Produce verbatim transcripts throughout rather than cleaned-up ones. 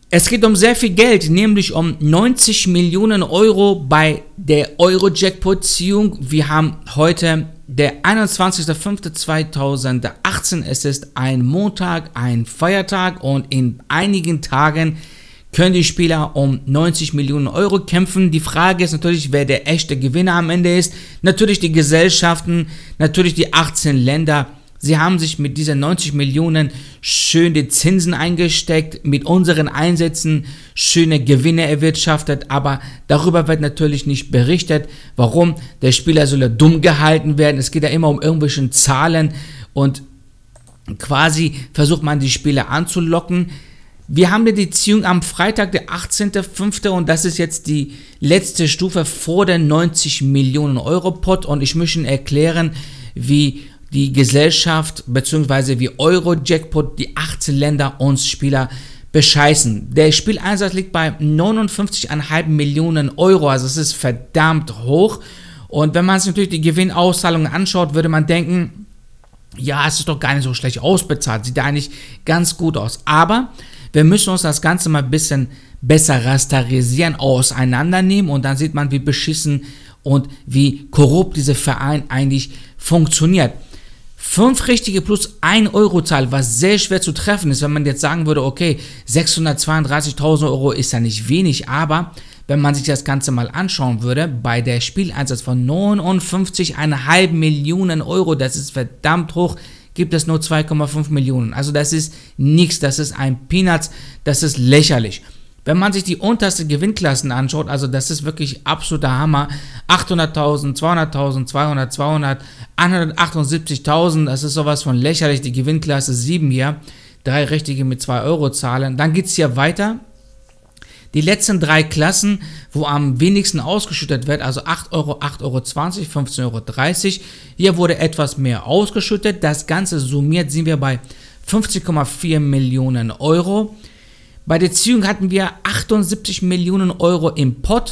Es geht um sehr viel Geld, nämlich um neunzig Millionen Euro bei der Euro-Jackpot-Ziehung. Wir haben heute der einundzwanzigster fünfter zweitausendachtzehn. Es ist ein Montag, ein Feiertag und in einigen Tagen können die Spieler um neunzig Millionen Euro kämpfen. Die Frage ist natürlich, wer der echte Gewinner am Ende ist. Natürlich die Gesellschaften, natürlich die achtzehn Länder. Sie haben sich mit diesen neunzig Millionen schöne Zinsen eingesteckt, mit unseren Einsätzen schöne Gewinne erwirtschaftet, aber darüber wird natürlich nicht berichtet. Warum? Der Spieler soll ja dumm gehalten werden. Es geht ja immer um irgendwelche Zahlen und quasi versucht man die Spieler anzulocken. Wir haben die Ziehung am Freitag, der achtzehnter fünfter und das ist jetzt die letzte Stufe vor der neunzig Millionen Euro Pot und ich möchte Ihnen erklären, wie die Gesellschaft bzw. wie Euro-Jackpot die achtzehn Länder uns Spieler bescheißen. Der Spieleinsatz liegt bei neunundfünfzig Komma fünf Millionen Euro, also es ist verdammt hoch. Und wenn man sich natürlich die Gewinnauszahlungen anschaut, würde man denken, ja, es ist doch gar nicht so schlecht ausbezahlt, sieht eigentlich ganz gut aus. Aber wir müssen uns das Ganze mal ein bisschen besser rasterisieren, auseinandernehmen und dann sieht man, wie beschissen und wie korrupt dieser Verein eigentlich funktioniert. fünf richtige plus ein Euro Zahl, was sehr schwer zu treffen ist, wenn man jetzt sagen würde, okay, sechshundertzweiunddreißigtausend Euro ist ja nicht wenig, aber wenn man sich das Ganze mal anschauen würde, bei der Spieleinsatz von neunundfünfzig Komma fünf Millionen Euro, das ist verdammt hoch, gibt es nur zwei Komma fünf Millionen. Also das ist nichts, das ist ein Peanuts, das ist lächerlich. Wenn man sich die unterste Gewinnklassen anschaut, also das ist wirklich absoluter Hammer, achthunderttausend, zweihunderttausend, zweihundert, zweihundert, hundertachtundsiebzigtausend, das ist sowas von lächerlich, die Gewinnklasse sieben hier, drei richtige mit zwei Euro Zahlen. Dann geht es hier weiter, die letzten drei Klassen, wo am wenigsten ausgeschüttet wird, also acht Euro, acht Euro zwanzig, fünfzehn Euro dreißig, hier wurde etwas mehr ausgeschüttet, das Ganze summiert sind wir bei fünfzig Komma vier Millionen Euro. Bei der Ziehung hatten wir achtundsiebzig Millionen Euro im Pot.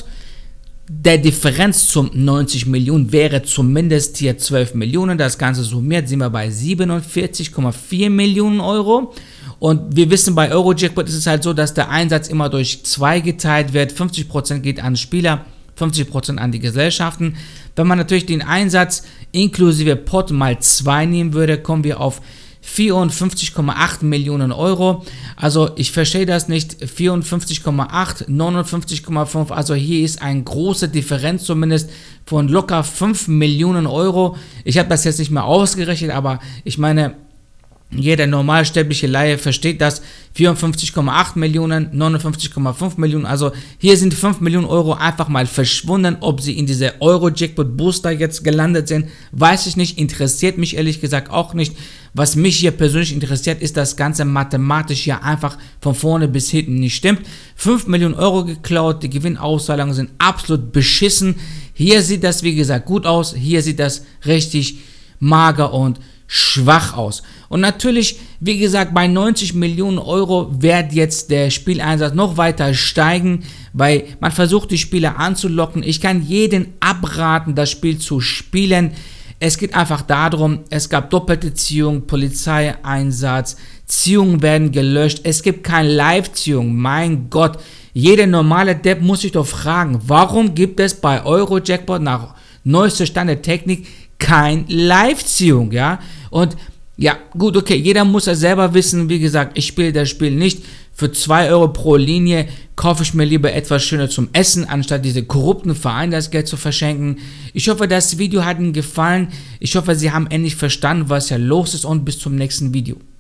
Der Differenz zum neunzig Millionen wäre zumindest hier zwölf Millionen. Das Ganze summiert sind wir bei siebenundvierzig Komma vier Millionen Euro. Und wir wissen, bei Euro-Jackpot ist es halt so, dass der Einsatz immer durch zwei geteilt wird. fünfzig Prozent geht an Spieler, fünfzig Prozent an die Gesellschaften. Wenn man natürlich den Einsatz inklusive Pot mal zwei nehmen würde, kommen wir auf vierundfünfzig Komma acht Millionen Euro, also ich verstehe das nicht, vierundfünfzig Komma acht, neunundfünfzig Komma fünf, also hier ist eine große Differenz zumindest von locker fünf Millionen Euro. Ich habe das jetzt nicht mehr ausgerechnet, aber ich meine, jeder normalsterbliche Laie versteht das, vierundfünfzig Komma acht Millionen, neunundfünfzig Komma fünf Millionen, also hier sind fünf Millionen Euro einfach mal verschwunden. Ob sie in diese Euro-Jackpot-Booster jetzt gelandet sind, weiß ich nicht, interessiert mich ehrlich gesagt auch nicht. Was mich hier persönlich interessiert, ist das Ganze mathematisch hier einfach von vorne bis hinten nicht stimmt. fünf Millionen Euro geklaut, die Gewinnauszahlungen sind absolut beschissen. Hier sieht das wie gesagt gut aus, hier sieht das richtig mager und schwach aus. Und natürlich, wie gesagt, bei neunzig Millionen Euro wird jetzt der Spieleinsatz noch weiter steigen, weil man versucht, die Spieler anzulocken. Ich kann jeden abraten, das Spiel zu spielen. Es geht einfach darum, es gab doppelte Ziehung, Polizeieinsatz, Ziehungen werden gelöscht, es gibt keine Live-Ziehung, mein Gott. Jeder normale Depp muss sich doch fragen, warum gibt es bei Euro-Jackpot nach neuester Stand der Technik kein Live-Ziehung, ja? Und ja, gut, okay, jeder muss ja selber wissen, wie gesagt, ich spiele das Spiel nicht. Für zwei Euro pro Linie kaufe ich mir lieber etwas Schönes zum Essen, anstatt diese korrupten Vereine das Geld zu verschenken. Ich hoffe, das Video hat Ihnen gefallen. Ich hoffe, Sie haben endlich verstanden, was hier los ist und bis zum nächsten Video.